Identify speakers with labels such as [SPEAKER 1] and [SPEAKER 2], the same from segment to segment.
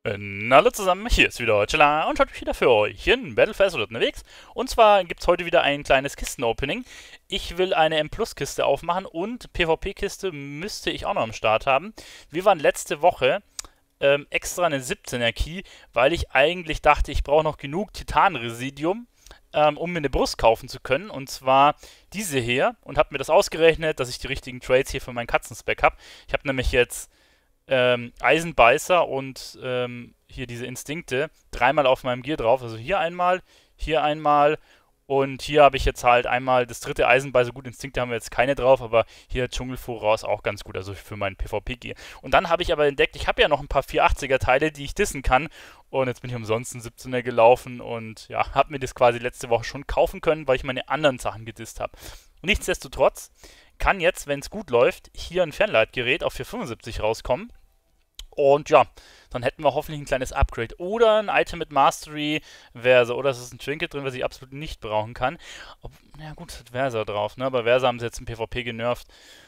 [SPEAKER 1] Hallo zusammen, hier ist wieder Chilla und schaut mich wieder für euch in Battlefest oder unterwegs. Und zwar gibt es heute wieder ein kleines Kisten-Opening. Ich will eine M-Plus-Kiste aufmachen und PvP-Kiste müsste ich auch noch am Start haben. Wir waren letzte Woche extra eine 17er Key, weil ich eigentlich dachte, ich brauche noch genug Titan-Residium, um mir eine Brust kaufen zu können. Und zwar diese hier. Und habe mir das ausgerechnet, dass ich die richtigen Trades hier für meinen Katzen-Spec habe. Ich habe nämlich jetzt Eisenbeißer und hier diese Instinkte dreimal auf meinem Gear drauf. Also hier einmal und hier habe ich jetzt halt einmal das dritte Eisenbeißer. Gut, Instinkte haben wir jetzt keine drauf, aber hier Dschungelfuror ist auch ganz gut, also für meinen PvP-Gear. Und dann habe ich aber entdeckt, ich habe ja noch ein paar 480er-Teile, die ich dissen kann. Und jetzt bin ich umsonst einen 17er gelaufen und ja, habe mir das quasi letzte Woche schon kaufen können, weil ich meine anderen Sachen gedisst habe. Nichtsdestotrotz kann jetzt, wenn es gut läuft, hier ein Fernleitgerät auf 475 rauskommen. Und ja, dann hätten wir hoffentlich ein kleines Upgrade. Oder ein Item mit Mastery Versa. Oder es ist ein Trinket drin, was ich absolut nicht brauchen kann. Ja gut, es hat Versa drauf, ne? Aber Versa haben sie jetzt im PvP genervt.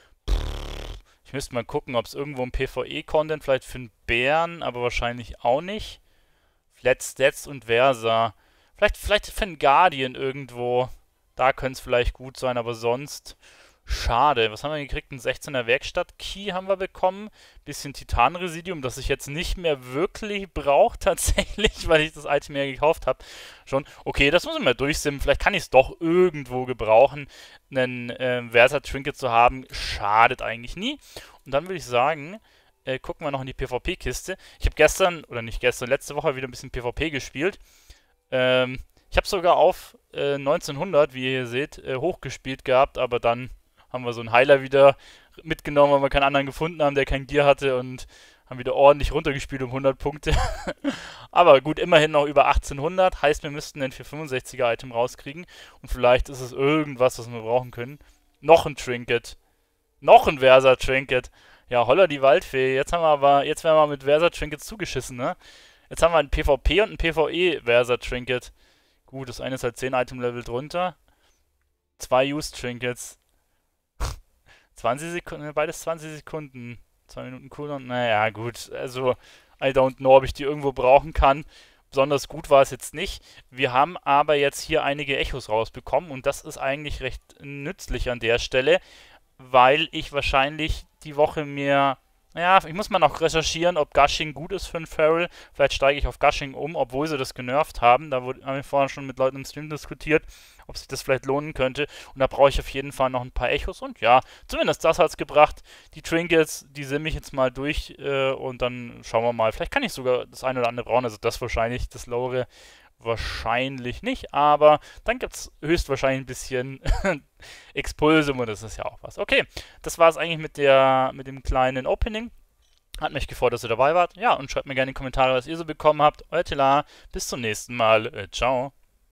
[SPEAKER 1] Ich müsste mal gucken, ob es irgendwo ein PvE-Content vielleicht für einen Bären, aber wahrscheinlich auch nicht. Flat Stats und Versa. Vielleicht für einen Guardian irgendwo. Da könnte es vielleicht gut sein, aber sonst schade. Was haben wir gekriegt? Ein 16er Werkstatt-Key haben wir bekommen. Bisschen Titan-Residium, das ich jetzt nicht mehr wirklich brauche, tatsächlich, weil ich das Item ja gekauft habe. Schon. Okay, das muss ich mal durchsimmen. Vielleicht kann ich es doch irgendwo gebrauchen, einen Versa-Trinket zu haben. Schadet eigentlich nie. Und dann würde ich sagen, gucken wir noch in die PvP-Kiste. Ich habe gestern, oder nicht gestern, letzte Woche wieder ein bisschen PvP gespielt. Ich habe sogar auf 1900, wie ihr hier seht, hochgespielt gehabt, aber dann haben wir so einen Heiler wieder mitgenommen, weil wir keinen anderen gefunden haben, der kein Gear hatte und haben wieder ordentlich runtergespielt um 100 Punkte. Aber gut, immerhin noch über 1800, heißt wir müssten ein 465er Item rauskriegen und vielleicht ist es irgendwas, was wir brauchen können. Noch ein Trinket. Noch ein Versa Trinket. Ja, holla die Waldfee. Jetzt werden wir mit Versa Trinkets zugeschissen, ne? Jetzt haben wir ein PvP und ein PvE Versa Trinket. Gut, das eine ist halt 10 Item Level drunter. Zwei Use Trinkets. 20 Sekunden, beides 20 Sekunden. 2 Minuten Cooldown. Naja, gut. Also, I don't know, ob ich die irgendwo brauchen kann. Besonders gut war es jetzt nicht. Wir haben aber jetzt hier einige Echos rausbekommen und das ist eigentlich recht nützlich an der Stelle, weil ich wahrscheinlich die Woche mir. Ja, ich muss mal noch recherchieren, ob Gushing gut ist für einen Feral. Vielleicht steige ich auf Gushing um, obwohl sie das genervt haben. Haben wir vorhin schon mit Leuten im Stream diskutiert, ob sich das vielleicht lohnen könnte. Und da brauche ich auf jeden Fall noch ein paar Echos. Und ja, zumindest das hat es gebracht. Die Trinkets, die simme ich jetzt mal durch und dann schauen wir mal. Vielleicht kann ich sogar das eine oder andere brauchen. Also das wahrscheinlich, das Lore wahrscheinlich nicht. Aber dann gibt es höchstwahrscheinlich ein bisschen Expulsum und das ist ja auch was. Okay, das war es eigentlich mit dem kleinen Opening. Hat mich gefreut, dass ihr dabei wart. Ja, und schreibt mir gerne in die Kommentare, was ihr so bekommen habt. Euer Tila, bis zum nächsten Mal. Ciao.